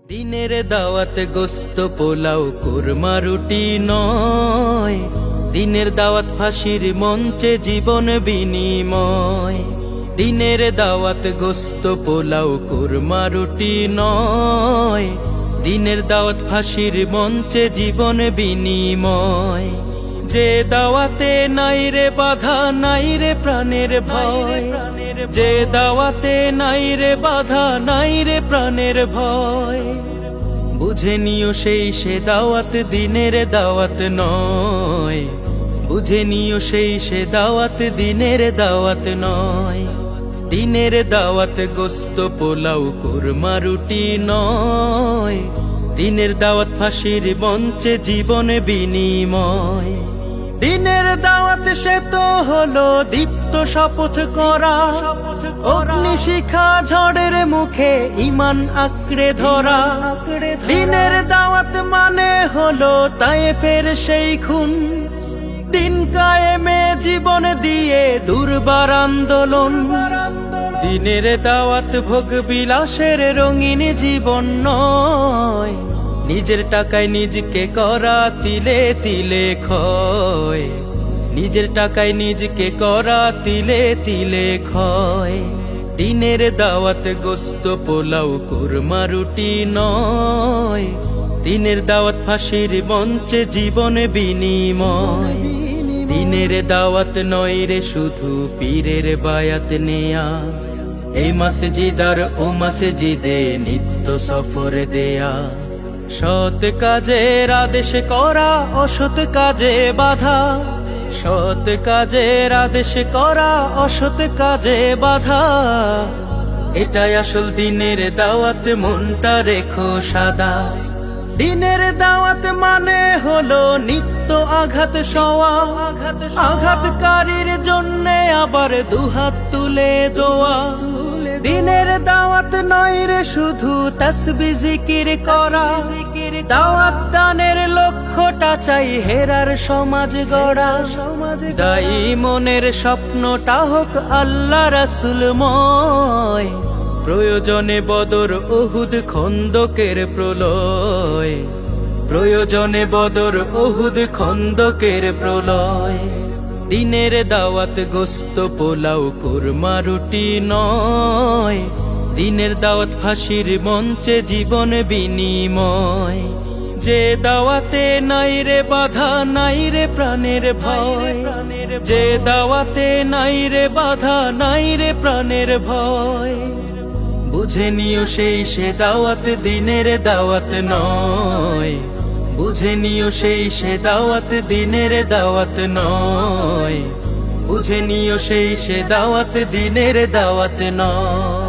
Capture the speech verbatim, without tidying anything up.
দিনের দাওয়াত গোস্ত পোলাও কুরমা রুটি নয়, দিনের দাওয়াত ফাঁসির মঞ্চে জীবন বিনিময়। দিনের দাওয়াত গোস্ত পোলাও কুরমা রুটি নয়, দিনের দাওয়াত ফাঁসির মঞ্চে জীবন বিনিময়। যে দাওয়াতে নাই রে বাধা নাই রে প্রাণের ভয়, যে দাওয়াতে নাই রে বাধা নাই রে প্রাণের ভয়, বুঝে নিও সেই সে দাওয়াত দিনের দাওয়াত নয়, বুঝে নিও সেই সে দাওয়াত দিনের দাওয়াত নয়। দিনের দাওয়াত গোস্ত পোলাও কুরমা রুটি নয়, দিনের দাওয়াত ফাঁসির মঞ্চে জীবন বিনিময়। দিনের দাওয়াত সে তো হলো দীপ্ত শপথ করা, অগ্নিশিখা ঝড়ের মুখে ইমান আঁকড়ে ধরা। দিনের দাওয়াত মানে হলো তায়েফের সেই খুন, দিন কায়েমে জীবন দিয়ে দুর্বার আন্দোলন। দিনের দাওয়াত ভোগ বিলাসের রঙিন জীবন নয়, নিজের টাকায় নিজকে করা তিলে তিলে ক্ষয়, নিজের টাকায় নিজকে করা তিলে তিলে ক্ষয়। দিনের দাওয়াত গোস্ত পোলাও কুরমা রুটি নয়, দিনের দাওয়াত ফাঁসির মঞ্চে জীবন বিনিময়। দিনের দাওয়াত নয় রে শুধু পীরের বায়াত নেয়া, এই মসজিদার ও মসজিদে নিত্য সফর দেয়া। সৎ কাজের আদেশ করা অসৎ কাজে বাধা, সৎ কাজের আদেশ করা অসৎ কাজে বাধা। এটাই আসল দিনের দাওয়াত, মনটা রেখো সাদা। দিনের দাওয়াত মানে হলো নিত্য আঘাত সওয়া, আঘাতকারীর জন্যে আবার দুহাত তুলে দোয়া। দিনের দাওয়াত নয় রে শুধু তাসবিহ জিকির করা, দাওয়াত দানের লক্ষ্যটা চাই হেরার সমাজ গড়া। দায়ী মনের স্বপ্নটা হোক আল্লাহ রাসূলময়, প্রয়োজনে বদর উহুদ খন্দকের প্রলয়, প্রয়োজনে বদর উহুদ খন্দকের প্রলয়। দিনের দাওয়াত গোস্ত পোলাও কুরমা রুটি নয়, দিনের দাওয়াত ফাঁসির মঞ্চে জীবন বিনিময়। যে দাওয়াতে নাই রে বাধা নাই রে প্রাণের ভয়, যে দাওয়াতে নাই রে বাধা নাই রে প্রাণের ভয়, বুঝে নিও সেই সে দাওয়াত দিনের দাওয়াত নয়, বুঝে নিও সেই সে দাওয়াত দিনের দাওয়াত নয়, বুঝে নিও সেই সে দাওয়াত দিনের দাওয়াত নয়।